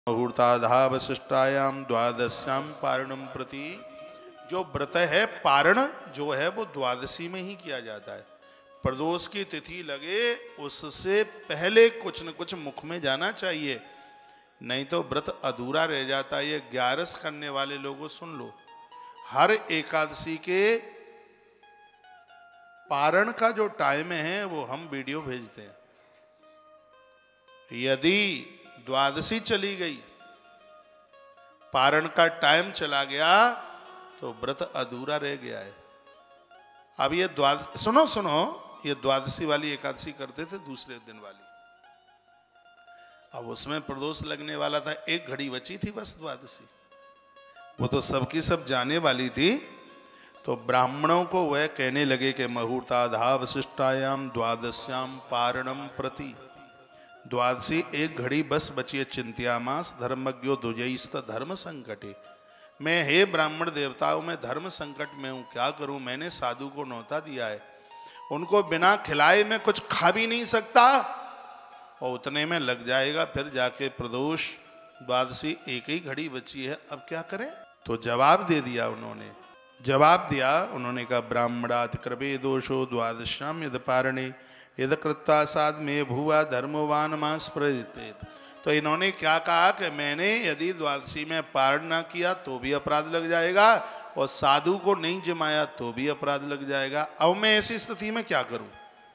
मुहूर्ताधा वशिष्टायाम द्वादश्याम पारणम प्रति। जो व्रत है पारण जो है वो द्वादशी में ही किया जाता है। प्रदोष की तिथि लगे उससे पहले कुछ न कुछ मुख में जाना चाहिए, नहीं तो व्रत अधूरा रह जाता है। ये 11 करने वाले लोगों सुन लो, हर एकादशी के पारण का जो टाइम है वो हम वीडियो भेजते हैं। यदि द्वादशी चली गई, पारण का टाइम चला गया, तो व्रत अधूरा रह गया है। अब ये सुनो, ये द्वादशी वाली एकादशी करते थे दूसरे दिन वाली। अब उसमें प्रदोष लगने वाला था, एक घड़ी बची थी बस द्वादशी, वो तो सबकी सब जाने वाली थी। तो ब्राह्मणों को वह कहने लगे कि मुहूर्ताधा वशिष्टायाम द्वादश्याम पारणम प्रति। द्वादशी एक घड़ी बस बची है, चिंत्यामास धर्मज्ञो दुजैस्त धर्म संकटे। मैं हे ब्राह्मण देवताओं में धर्म संकट में हूँ, क्या करूँ? मैंने साधु को न्योता दिया है, उनको बिना खिलाए मैं कुछ खा भी नहीं सकता, और उतने में लग जाएगा फिर जाके प्रदोष। द्वादशी एक ही घड़ी बची है, अब क्या करें? तो जवाब दे दिया उन्होंने, उन्होंने कहा ब्राह्मणात् कृपे दोषो द्वादश्याम यद पारणे यद कृत्ता साध में भुवा धर्मवान मास प्रजितेत। तो इन्होंने क्या कहा कि मैंने यदि द्वादशी में पारण ना किया तो भी अपराध लग जाएगा, और साधु को नहीं जमाया तो भी अपराध लग जाएगा। अब मैं ऐसी स्थिति में क्या करूं?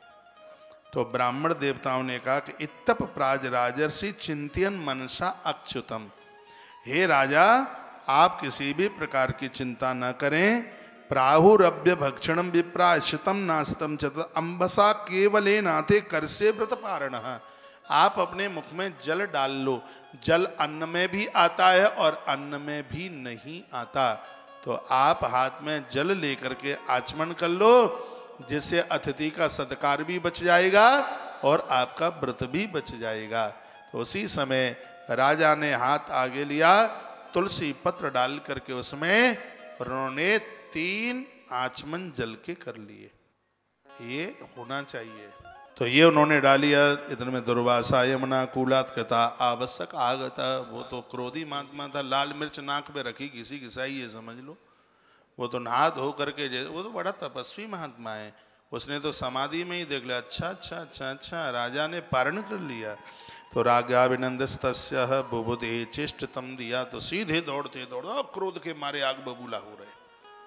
तो ब्राह्मण देवताओं ने कहा कि इत्तप प्राज राजर्षि चिंतन मनसा अच्युतम। हे राजा, आप किसी भी प्रकार की चिंता न करें। प्राहुरभ्य भक्षणम विप्राश्रितम नास्तम चत अंबसा केवले नाथे करसे व्रत पारण। आप अपने मुख में जल डाल लो, जल अन्न में भी आता है और अन्न में भी नहीं आता। तो आप हाथ में जल लेकर के आचमन कर लो, जिससे अतिथि का सत्कार भी बच जाएगा और आपका व्रत भी बच जाएगा। तो उसी समय राजा ने हाथ आगे लिया, तुलसी पत्र डाल करके उसमें उन्होंने 3 आचमन जल के कर लिए। ये होना चाहिए। तो ये उन्होंने डालिया। इधर में दुर्वासा यमुना कूलात कृता आवश्यक आगता। वो तो क्रोधी महात्मा था, लाल मिर्च नाक पे रखी किसी किसाई, ये समझ लो। वो तो नहा धो करके, वो तो बड़ा तपस्वी महात्मा है, उसने तो समाधि में ही देख लिया, अच्छा राजा ने पारण कर लिया। तो रागाभिनंदस्तस्य बुबुधे चेष्टतम दिया। तो सीधे दौड़ते क्रोध के मारे आग बबूला हो रहे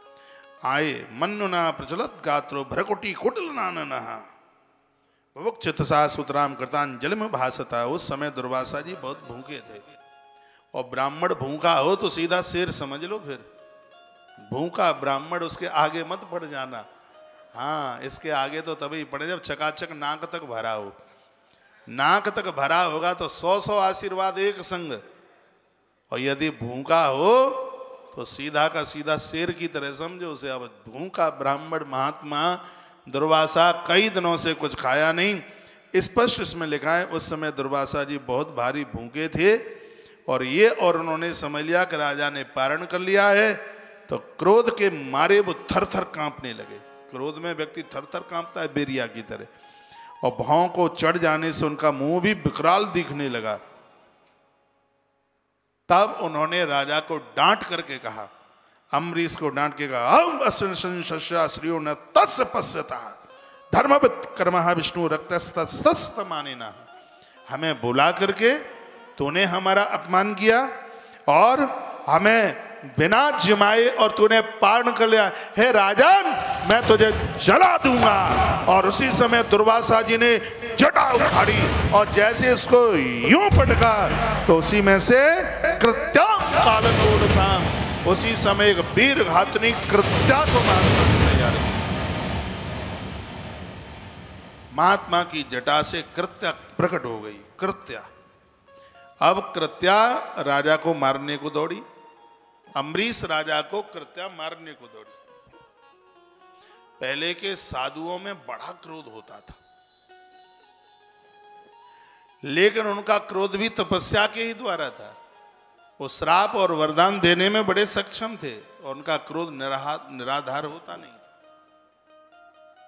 आए। मन्नुना प्रचलत गात्रो भ्रकुटी कुटल नाननहा चितसा सुतराम कृतान जल में भासता। उस समय दुर्वासा जी बहुत भूखे थे, और ब्राह्मण भूखा हो तो सीधा शेर समझ लो। फिर भूखा ब्राह्मण, उसके आगे मत पड़ जाना। हाँ, इसके आगे तो तभी पड़े जब चकाचक नाक तक भरा हो। नाक तक भरा होगा तो 100 आशीर्वाद एक संग, और यदि भूखा हो तो सीधा का सीधा शेर की तरह समझो उसे। अब भूखा ब्राह्मण महात्मा दुर्वासा कई दिनों से कुछ खाया नहीं। स्पष्ट इसमें लिखा है उस समय दुर्वासा जी बहुत भारी भूखे थे, और उन्होंने समझ लिया कि राजा ने पारण कर लिया है। तो क्रोध के मारे वो थर थर कांपने लगे। क्रोध में व्यक्ति थर थर कांपता है बेरिया की तरह, और भाव को चढ़ जाने से उनका मुंह भी विकराल दिखने लगा। तब उन्होंने राजा को डांट करके कहा, अम्बरीश को डांट के कहा, श्रियो न तस् पश्यता धर्मवत् कर्मः विष्णु रक्तस्तस्त मानेना। हमें बुला करके तूने हमारा अपमान किया और हमें बिना जिमाए और तूने पारण कर लिया। हे राजन, मैं तुझे जला दूंगा। और उसी समय दुर्वासा जी ने जटा उखाड़ी और जैसे इसको यूं पटका तो उसी में से कृत्याम कालकोलसाम, उसी समय एक वीर घातनी कृत्या को मारने की तैयार की। महात्मा की जटा से कृत्या प्रकट हो गई। कृत्या, अब कृत्या राजा को मारने को दौड़ी। अम्बरीश राजा को कृत्या मारने को दौड़ी। पहले के साधुओं में बड़ा क्रोध होता था, लेकिन उनका क्रोध भी तपस्या के ही द्वारा था। वो श्राप और वरदान देने में बड़े सक्षम थे, और उनका क्रोध निराधार होता नहीं।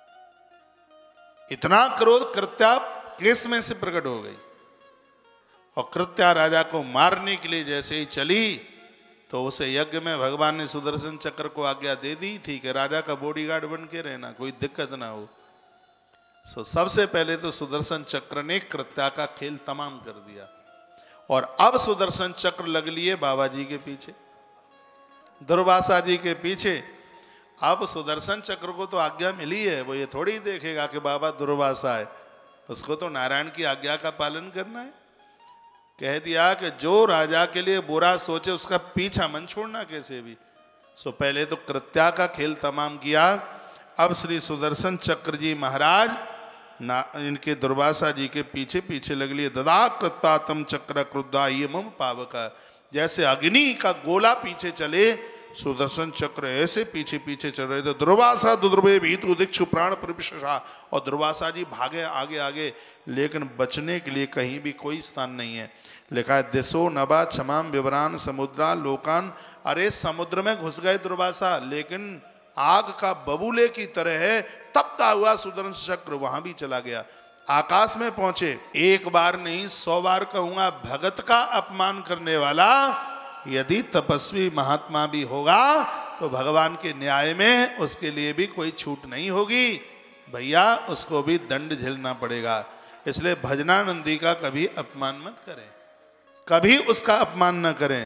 इतना क्रोध कृत्या केस में से प्रकट हो गई। और कृत्या राजा को मारने के लिए जैसे ही चली तो उसे यज्ञ में भगवान ने सुदर्शन चक्र को आज्ञा दे दी थी कि राजा का बॉडीगार्ड बन के रहना, कोई दिक्कत ना हो। सो सबसे पहले तो सुदर्शन चक्र ने कृत्या का खेल तमाम कर दिया और अब सुदर्शन चक्र लग लिए बाबा जी के पीछे, दुर्वासा जी के पीछे। अब सुदर्शन चक्र को तो आज्ञा मिली है, वो ये थोड़ी देखेगा कि बाबा दुर्वासा है, उसको तो नारायण की आज्ञा का पालन करना है। कह दिया कि जो राजा के लिए बुरा सोचे उसका पीछा मन छोड़ना कैसे भी। सो पहले तो कृत्या का खेल तमाम किया। अब श्री सुदर्शन चक्र जी महाराज इनके दुर्वासा जी के पीछे पीछे लग लिए। ददा कृत्ता तम चक्र क्रुद्धा ये मम पावका, जैसे अग्नि का गोला पीछे चले सुदर्शन चक्र ऐसे पीछे पीछे चल रहे थे। दुर्वासा दुर्वे भीतु दीक्षु प्राण प्रविशा, और दुर्वासा जी भागे आगे आगे, लेकिन बचने के लिए कहीं भी कोई स्थान नहीं है। लिखा है दिशो नभा क्षमाम विवरान समुद्रा लोकान। अरे समुद्र में घुस गए दुर्वासा, लेकिन आग का बबूले की तरह है तपता हुआ सुदर्शन चक्र वहां भी चला गया। आकाश में पहुंचे, एक बार नहीं 100 बार कहूंगा, भगत का अपमान करने वाला यदि तपस्वी महात्मा भी होगा तो भगवान के न्याय में उसके लिए भी कोई छूट नहीं होगी भैया, उसको भी दंड झेलना पड़ेगा। इसलिए भजनानंदी का कभी अपमान मत करें, कभी उसका अपमान न करें।